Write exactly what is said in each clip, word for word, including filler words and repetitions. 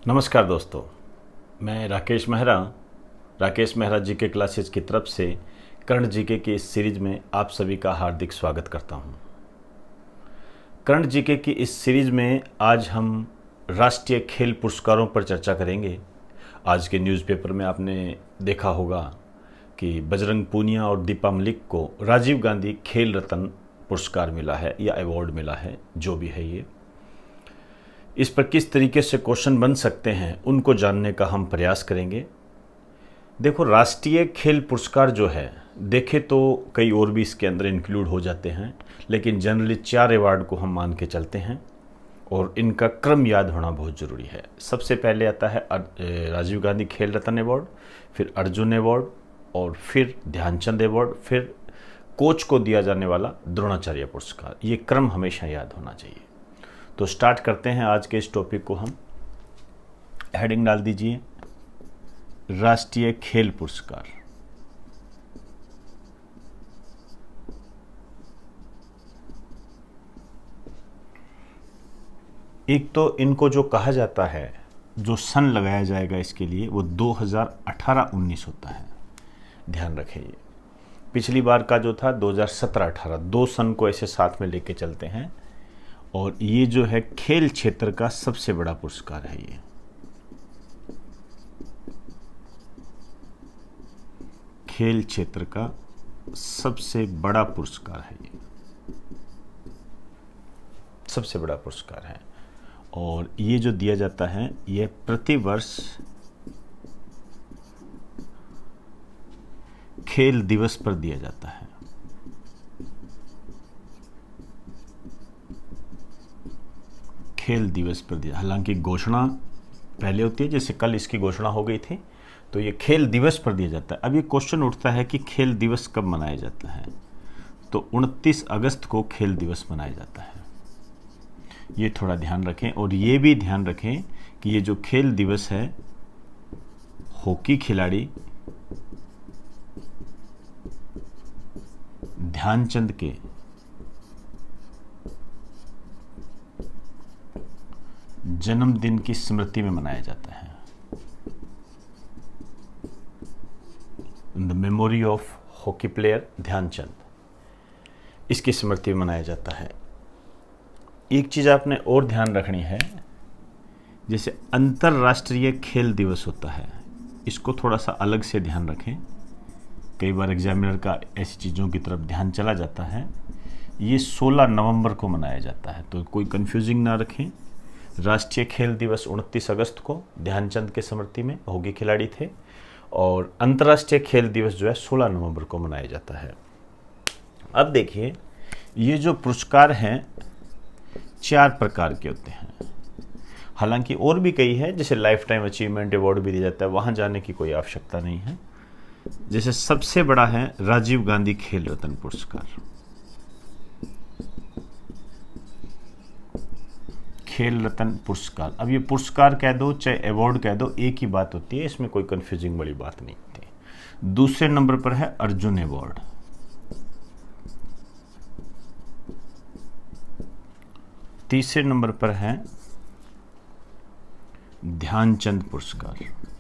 नमस्कार दोस्तों, मैं राकेश मेहरा राकेश मेहरा जी के क्लासेस की तरफ से कर्ण जीके की इस सीरीज में आप सभी का हार्दिक स्वागत करता हूं। कर्ण जीके की इस सीरीज में आज हम राष्ट्रीय खेल पुरस्कारों पर चर्चा करेंगे। आज के न्यूज़पेपर में आपने देखा होगा कि बजरंग पूनिया और दीपा मलिक को राजीव गांधी खेल रत्न पुरस्कार मिला है या अवार्ड मिला है, जो भी है ये। इस पर किस तरीके से क्वेश्चन बन सकते हैं उनको जानने का हम प्रयास करेंगे। देखो, राष्ट्रीय खेल पुरस्कार जो है, देखे तो कई और भी इसके अंदर इंक्लूड हो जाते हैं, लेकिन जनरली चार अवार्ड को हम मान के चलते हैं और इनका क्रम याद होना बहुत ज़रूरी है। सबसे पहले आता है राजीव गांधी खेल रत्न अवार्ड, फिर अर्जुन अवार्ड और फिर ध्यानचंद अवार्ड, फिर कोच को दिया जाने वाला द्रोणाचार्य पुरस्कार। ये क्रम हमेशा याद होना चाहिए। तो स्टार्ट करते हैं आज के इस टॉपिक को। हम हेडिंग डाल दीजिए राष्ट्रीय खेल पुरस्कार। एक तो इनको जो कहा जाता है, जो सन लगाया जाएगा इसके लिए, वो दो हज़ार अठारह उन्नीस होता है। ध्यान रखें, ये पिछली बार का जो था दो हज़ार सत्रह अठारह, दो सन को ऐसे साथ में लेके चलते हैं। और ये जो है खेल क्षेत्र का सबसे बड़ा पुरस्कार है। ये खेल क्षेत्र का सबसे बड़ा पुरस्कार है, ये सबसे बड़ा पुरस्कार है। और ये जो दिया जाता है, ये प्रति वर्ष खेल दिवस पर दिया जाता है। खेल दिवस पर दिया, हालांकि घोषणा पहले होती है, जैसे कल इसकी घोषणा हो गई थी, तो ये खेल दिवस पर दिया जाता है। अब ये क्वेश्चन उठता है कि खेल दिवस कब मनाया जाता है, तो उनतीस अगस्त को खेल दिवस मनाया जाता है। ये थोड़ा ध्यान रखें। और ये भी ध्यान रखें कि ये जो खेल दिवस है, हॉकी खिलाड़ी ध्यानचंद के जन्मदिन की स्मृति में मनाया जाता है। In the memory of hockey player Dhyanchand, इसकी स्मृति में मनाया जाता है। एक चीज़ आपने और ध्यान रखनी है, जैसे अंतर्राष्ट्रीय खेल दिवस होता है, इसको थोड़ा सा अलग से ध्यान रखें। कई बार एग्जामिनर का ऐसी चीज़ों की तरफ ध्यान चला जाता है। ये सोलह नवंबर को मनाया जाता है, तो कोई कंफ्यूजिंग ना रखें। राष्ट्रीय खेल दिवस उनतीस अगस्त को ध्यानचंद के स्मृति में, हॉकी खिलाड़ी थे, और अंतर्राष्ट्रीय खेल दिवस जो है सोलह नवंबर को मनाया जाता है। अब देखिए, ये जो पुरस्कार हैं चार प्रकार के होते हैं। हालांकि और भी कई है, जैसे लाइफ टाइम अचीवमेंट अवार्ड भी दिया जाता है, वहाँ जाने की कोई आवश्यकता नहीं है। जैसे सबसे बड़ा है राजीव गांधी खेल रत्न पुरस्कार। खेल रत्न पुरस्कार, अब ये पुरस्कार कह दो चाहे अवार्ड कह दो, एक ही बात होती है, इसमें कोई कंफ्यूजिंग बड़ी बात नहीं होती। दूसरे नंबर पर है अर्जुन अवार्ड। तीसरे नंबर पर है ध्यानचंद पुरस्कार।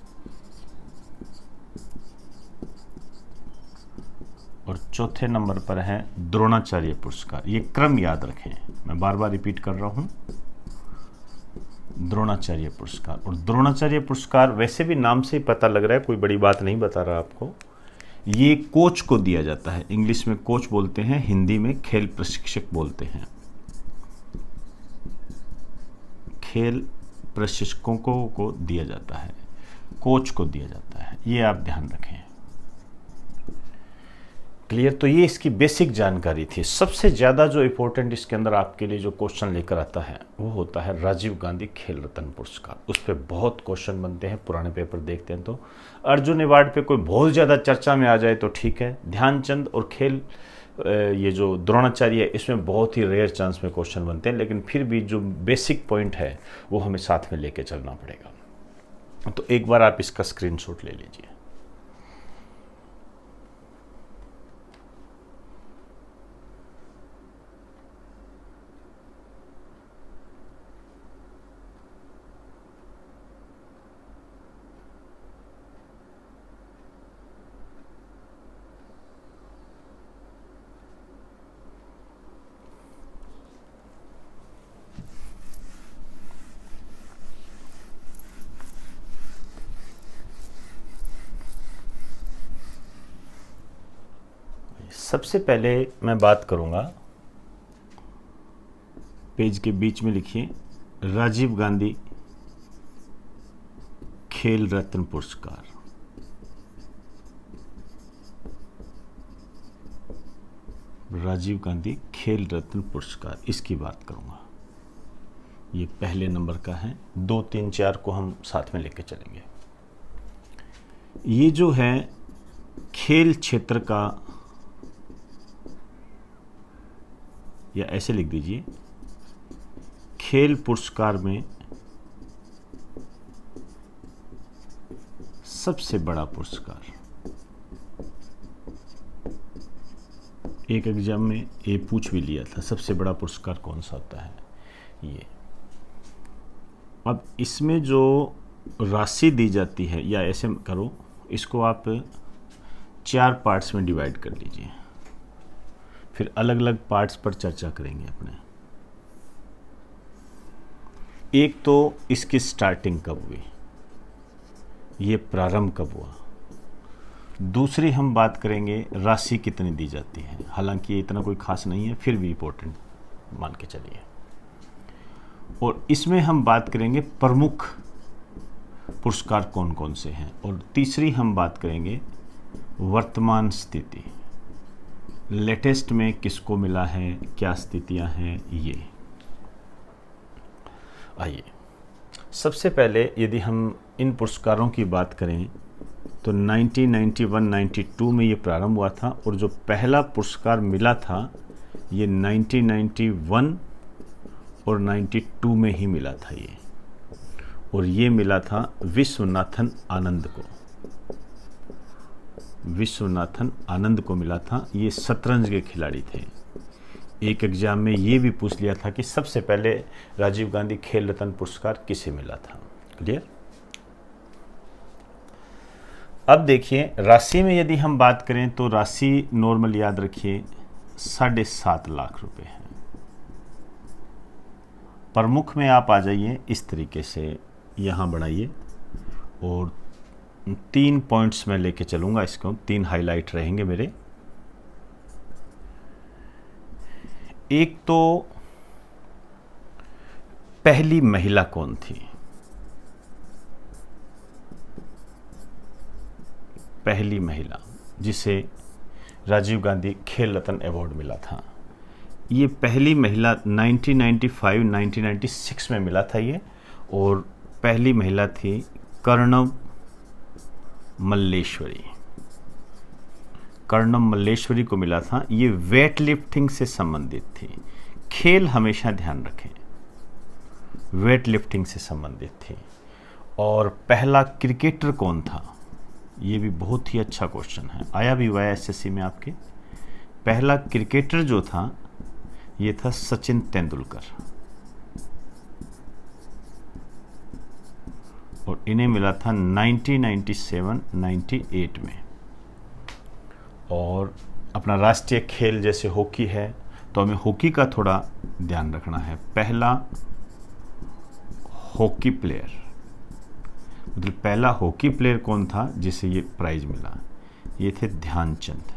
और चौथे नंबर पर है द्रोणाचार्य पुरस्कार। ये क्रम याद रखें, मैं बार बार रिपीट कर रहा हूं। द्रोणाचार्य पुरस्कार, और द्रोणाचार्य पुरस्कार वैसे भी नाम से ही पता लग रहा है, कोई बड़ी बात नहीं बता रहा आपको। ये कोच को दिया जाता है। इंग्लिश में कोच बोलते हैं, हिंदी में खेल प्रशिक्षक बोलते हैं। खेल प्रशिक्षकों को, को दिया जाता है, कोच को दिया जाता है। ये आप ध्यान रखें। क्लियर? तो ये इसकी बेसिक जानकारी थी। सबसे ज़्यादा जो इम्पोर्टेंट इसके अंदर आपके लिए जो क्वेश्चन लेकर आता है, वो होता है राजीव गांधी खेल रत्न पुरस्कार। उस पर बहुत क्वेश्चन बनते हैं, पुराने पेपर देखते हैं तो। अर्जुन अवार्ड पे कोई बहुत ज़्यादा चर्चा में आ जाए तो ठीक है। ध्यानचंद और खेल ये जो द्रोणाचार्य है, इसमें बहुत ही रेयर चांस में क्वेश्चन बनते हैं, लेकिन फिर भी जो बेसिक पॉइंट है वो हमें साथ में लेके चलना पड़ेगा। तो एक बार आप इसका स्क्रीनशॉट ले लीजिए। सबसे पहले मैं बात करूंगा, पेज के बीच में लिखिए राजीव गांधी खेल रत्न पुरस्कार। राजीव गांधी खेल रत्न पुरस्कार, इसकी बात करूंगा। ये पहले नंबर का है, दो तीन चार को हम साथ में लेके चलेंगे। ये जो है खेल क्षेत्र का, या ऐसे लिख दीजिए खेल पुरस्कार में सबसे बड़ा पुरस्कार। एक एग्जाम में ये पूछ भी लिया था, सबसे बड़ा पुरस्कार कौन सा होता है ये। अब इसमें जो राशि दी जाती है, या ऐसे करो, इसको आप चार पार्ट्स में डिवाइड कर लीजिए, फिर अलग अलग पार्ट्स पर चर्चा करेंगे अपने। एक तो इसकी स्टार्टिंग कब हुई, ये प्रारंभ कब हुआ। दूसरी हम बात करेंगे राशि कितनी दी जाती है, हालांकि ये इतना कोई खास नहीं है, फिर भी इम्पोर्टेंट मान के चलिए। और इसमें हम बात करेंगे प्रमुख पुरस्कार कौन कौन से हैं। और तीसरी हम बात करेंगे वर्तमान स्थिति, लेटेस्ट में किसको मिला है, क्या स्थितियां हैं ये। आइए, सबसे पहले यदि हम इन पुरस्कारों की बात करें तो nineteen ninety one ninety two में ये प्रारंभ हुआ था, और जो पहला पुरस्कार मिला था ये नाइनटीन नाइंटी वन और नाइंटी टू में ही मिला था ये, और ये मिला था विश्वनाथन आनंद को। विश्वनाथन आनंद को मिला था, ये शतरंज के खिलाड़ी थे। एक एग्जाम में ये भी पूछ लिया था कि सबसे पहले राजीव गांधी खेल रत्न पुरस्कार किसे मिला था। क्लियर। अब देखिए राशि में यदि हम बात करें तो राशि नॉर्मल याद रखिए साढ़े सात लाख रुपए है। प्रमुख में आप आ जाइए, इस तरीके से यहाँ बढ़ाइए, और तीन पॉइंट्स में लेके चलूंगा इसको, तीन हाईलाइट रहेंगे मेरे। एक तो पहली महिला कौन थी, पहली महिला जिसे राजीव गांधी खेल रत्न अवार्ड मिला था। ये पहली महिला nineteen ninety five nineteen ninety six में मिला था ये, और पहली महिला थी कर्णम मल्लेश्वरी। कर्णम मल्लेश्वरी को मिला था। ये वेट लिफ्टिंग से संबंधित थी। खेल हमेशा ध्यान रखें, वेट लिफ्टिंग से संबंधित थी। और पहला क्रिकेटर कौन था, ये भी बहुत ही अच्छा क्वेश्चन है, आया भी हुआ है एसएससी में आपके। पहला क्रिकेटर जो था ये था सचिन तेंदुलकर, और इन्हें मिला था nineteen ninety seven ninety eight में। और अपना राष्ट्रीय खेल जैसे हॉकी है तो हमें हॉकी का थोड़ा ध्यान रखना है। पहला हॉकी प्लेयर, मतलब पहला हॉकी प्लेयर कौन था जिसे ये प्राइज मिला, ये थे ध्यानचंद,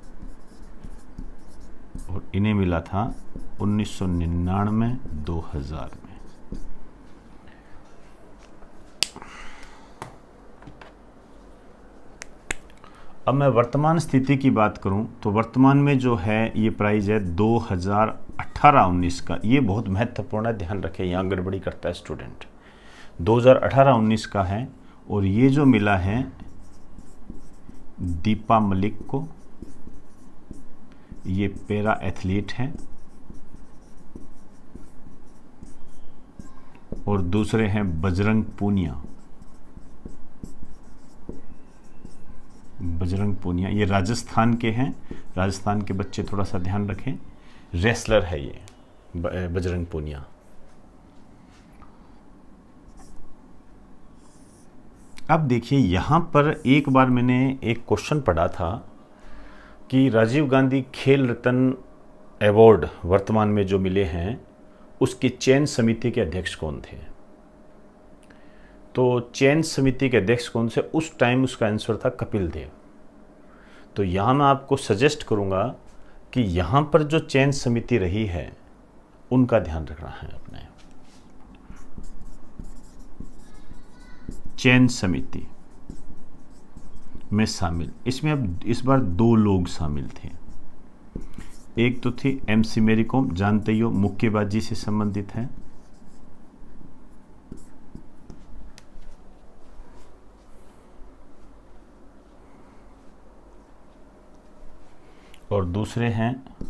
और इन्हें मिला था उन्नीस सौ निन्यानवे दो हज़ार में। अब मैं वर्तमान स्थिति की बात करूं तो वर्तमान में जो है ये प्राइज है दो हज़ार अठारह उन्नीस का। ये बहुत महत्वपूर्ण है, ध्यान रखें, यहाँ गड़बड़ी करता है स्टूडेंट। दो हज़ार अठारह उन्नीस का है, और ये जो मिला है दीपा मलिक को, ये पैरा एथलीट है, और दूसरे हैं बजरंग पूनिया। बजरंग पूनिया ये राजस्थान के हैं, राजस्थान के बच्चे थोड़ा सा ध्यान रखें, रेसलर है ये बजरंग पूनिया। अब देखिए यहाँ पर एक बार मैंने एक क्वेश्चन पढ़ा था कि राजीव गांधी खेल रत्न अवार्ड वर्तमान में जो मिले हैं उसकी चयन समिति के अध्यक्ष कौन थे। तो चयन समिति के अध्यक्ष कौन से, उस टाइम उसका आंसर था कपिल देव। तो यहाँ मैं आपको सजेस्ट करूँगा कि यहाँ पर जो चयन समिति रही है उनका ध्यान रखना है अपने। चयन समिति में शामिल, इसमें अब इस बार दो लोग शामिल थे। एक तो थी एम सी मेरी कॉम, जानते ही हो मुक्केबाजी से संबंधित है। और दूसरे हैं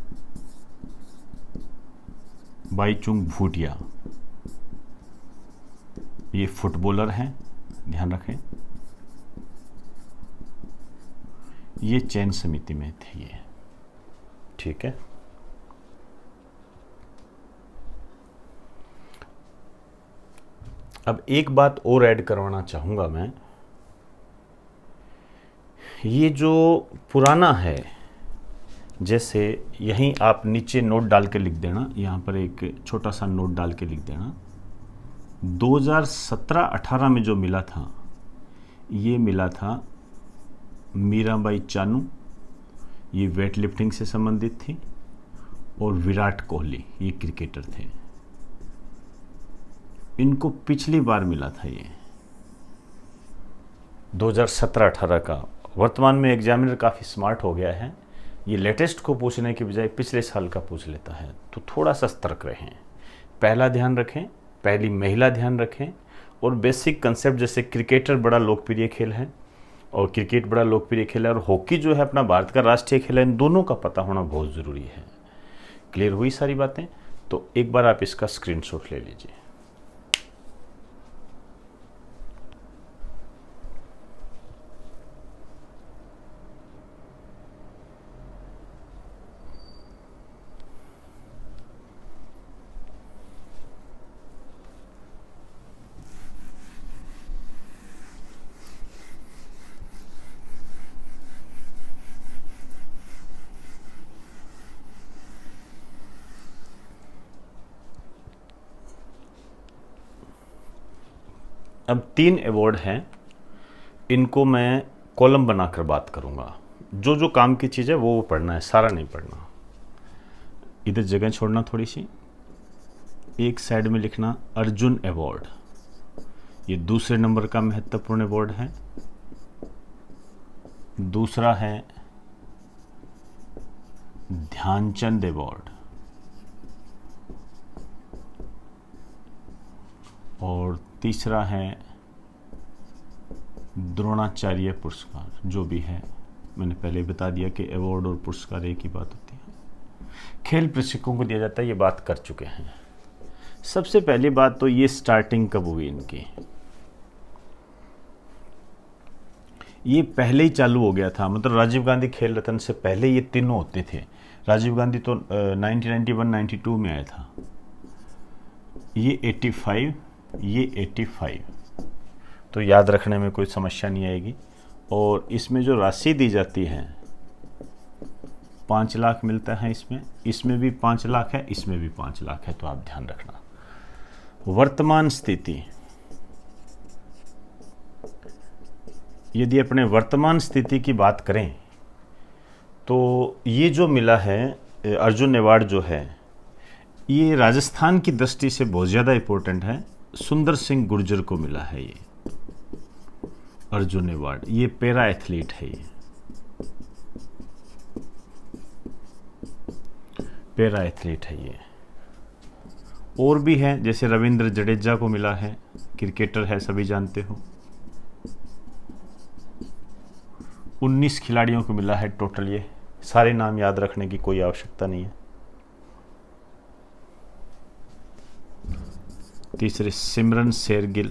बाईचुंग भूटिया, ये फुटबॉलर हैं, ध्यान रखें। ये चयन समिति में थे ये, ठीक है। अब एक बात और ऐड करवाना चाहूंगा मैं, ये जो पुराना है, जैसे यहीं आप नीचे नोट डाल के लिख देना, यहाँ पर एक छोटा सा नोट डाल के लिख देना। दो हज़ार सत्रह अठारह में जो मिला था, ये मिला था मीराबाई चानू, ये वेट लिफ्टिंग से संबंधित थी, और विराट कोहली, ये क्रिकेटर थे। इनको पिछली बार मिला था ये दो हज़ार सत्रह अठारह का। वर्तमान में एग्जामिनर काफ़ी स्मार्ट हो गया है, ये लेटेस्ट को पूछने के बजाय पिछले साल का पूछ लेता है, तो थोड़ा सा सतर्क रहें। पहला ध्यान रखें, पहली महिला ध्यान रखें, और बेसिक कंसेप्ट जैसे क्रिकेटर बड़ा लोकप्रिय खेल है और क्रिकेट बड़ा लोकप्रिय खेल है, और हॉकी जो है अपना भारत का राष्ट्रीय खेल है, इन दोनों का पता होना बहुत ज़रूरी है। क्लियर हुई सारी बातें? तो एक बार आप इसका स्क्रीनशॉट ले लीजिए। अब तीन अवार्ड हैं, इनको मैं कॉलम बनाकर बात करूंगा। जो जो काम की चीज़ है वो वो पढ़ना है, सारा नहीं पढ़ना। इधर जगह छोड़ना थोड़ी सी। एक साइड में लिखना अर्जुन अवार्ड, ये दूसरे नंबर का महत्वपूर्ण अवार्ड है। दूसरा है ध्यानचंद अवार्ड, और तीसरा है द्रोणाचार्य पुरस्कार। जो भी है, मैंने पहले बता दिया कि अवार्ड और पुरस्कार एक ही बात होती है। खेल प्रशिक्षकों को दिया जाता है, ये बात कर चुके हैं। सबसे पहली बात तो ये स्टार्टिंग कब हुई इनकी, ये पहले ही चालू हो गया था। मतलब राजीव गांधी खेल रत्न से पहले ये तीनों होते थे। राजीव गांधी तो nineteen ninety one ninety two में आया था, ये पचासी, ये पचासी, तो याद रखने में कोई समस्या नहीं आएगी। और इसमें जो राशि दी जाती है पाँच लाख मिलता है, इसमें इसमें भी पाँच लाख है, इसमें भी पाँच लाख है, तो आप ध्यान रखना। वर्तमान स्थिति, यदि अपने वर्तमान स्थिति की बात करें तो ये जो मिला है अर्जुन अवार्ड जो है, ये राजस्थान की दृष्टि से बहुत ज़्यादा इम्पोर्टेंट है। सुंदर सिंह गुर्जर को मिला है ये अर्जुन अवार्ड। ये पैरा एथलीट है, ये पैरा एथलीट है ये। और भी है, जैसे रविंद्र जडेजा को मिला है, क्रिकेटर है, सभी जानते हो। उन्नीस खिलाड़ियों को मिला है टोटल, ये सारे नाम याद रखने की कोई आवश्यकता नहीं है। तीसरे सिमरन शेरगिल,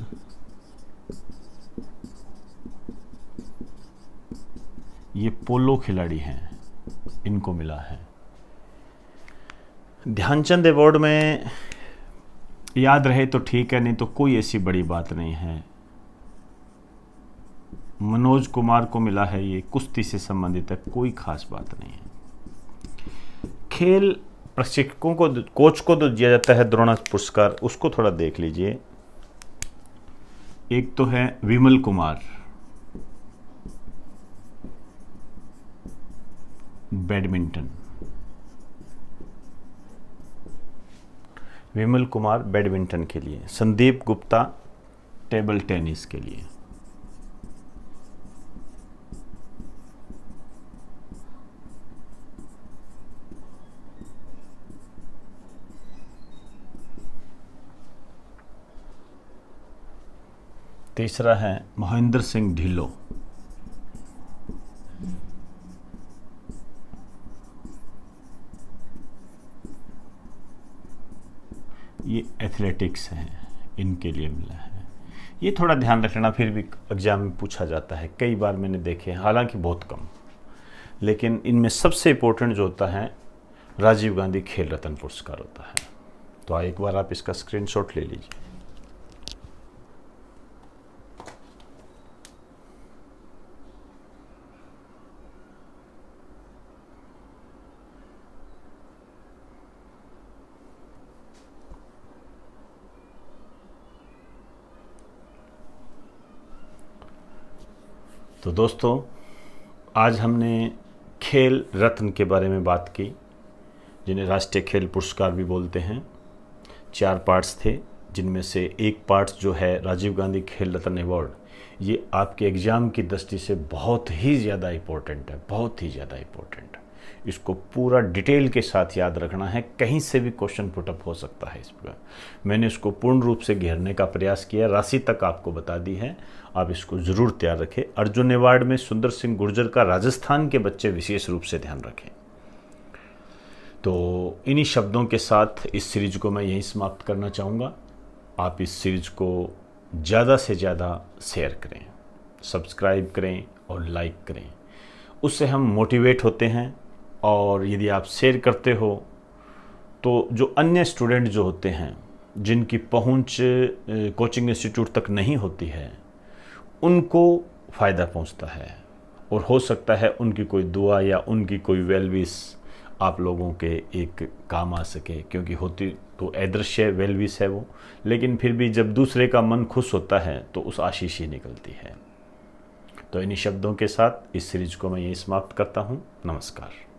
ये पोलो खिलाड़ी हैं, इनको मिला है। ध्यानचंद अवार्ड में याद रहे तो ठीक है, नहीं तो कोई ऐसी बड़ी बात नहीं है। मनोज कुमार को मिला है, ये कुश्ती से संबंधित है, कोई खास बात नहीं है। खेल प्रशिक्षकों को, कोच को तो दिया जाता है द्रोणाचार्य पुरस्कार, उसको थोड़ा देख लीजिए। एक तो है विमल कुमार, बैडमिंटन। विमल कुमार बैडमिंटन के लिए। संदीप गुप्ता टेबल टेनिस के लिए। तीसरा है महेंद्र सिंह ढिल्लो। ये एथलेटिक्स हैं, इनके लिए मिला है। ये थोड़ा ध्यान रखना, फिर भी एग्जाम में पूछा जाता है, कई बार मैंने देखे, हालांकि बहुत कम, लेकिन इनमें सबसे इम्पोर्टेंट जो होता है राजीव गांधी खेल रत्न पुरस्कार होता है। तो एक बार आप इसका स्क्रीनशॉट ले लीजिए। तो दोस्तों, आज हमने खेल रत्न के बारे में बात की, जिन्हें राष्ट्रीय खेल पुरस्कार भी बोलते हैं। चार पार्ट्स थे, जिनमें से एक पार्ट जो है राजीव गांधी खेल रत्न अवार्ड, ये आपके एग्ज़ाम की दृष्टि से बहुत ही ज़्यादा इम्पोर्टेंट है, बहुत ही ज़्यादा इम्पोर्टेंट है। इसको पूरा डिटेल के साथ याद रखना है, कहीं से भी क्वेश्चन पुटअप हो सकता है इस पर। मैंने इसको पूर्ण रूप से घेरने का प्रयास किया, राशि तक आपको बता दी है, आप इसको ज़रूर तैयार रखें। अर्जुन अवार्ड में सुंदर सिंह गुर्जर का राजस्थान के बच्चे विशेष रूप से ध्यान रखें। तो इन्हीं शब्दों के साथ इस सीरीज को मैं यहीं समाप्त करना चाहूँगा। आप इस सीरीज को ज़्यादा से ज़्यादा शेयर करें, सब्सक्राइब करें और लाइक करें, उससे हम मोटिवेट होते हैं। और यदि आप शेयर करते हो तो जो अन्य स्टूडेंट जो होते हैं, जिनकी पहुंच कोचिंग इंस्टीट्यूट तक नहीं होती है, उनको फ़ायदा पहुंचता है, और हो सकता है उनकी कोई दुआ या उनकी कोई वेल विश आप लोगों के एक काम आ सके। क्योंकि होती तो अदृश्य वेल विश है वो, लेकिन फिर भी जब दूसरे का मन खुश होता है तो उस आशीष ही निकलती है। तो इन्हीं शब्दों के साथ इस सीरीज को मैं यहीं समाप्त करता हूँ। नमस्कार।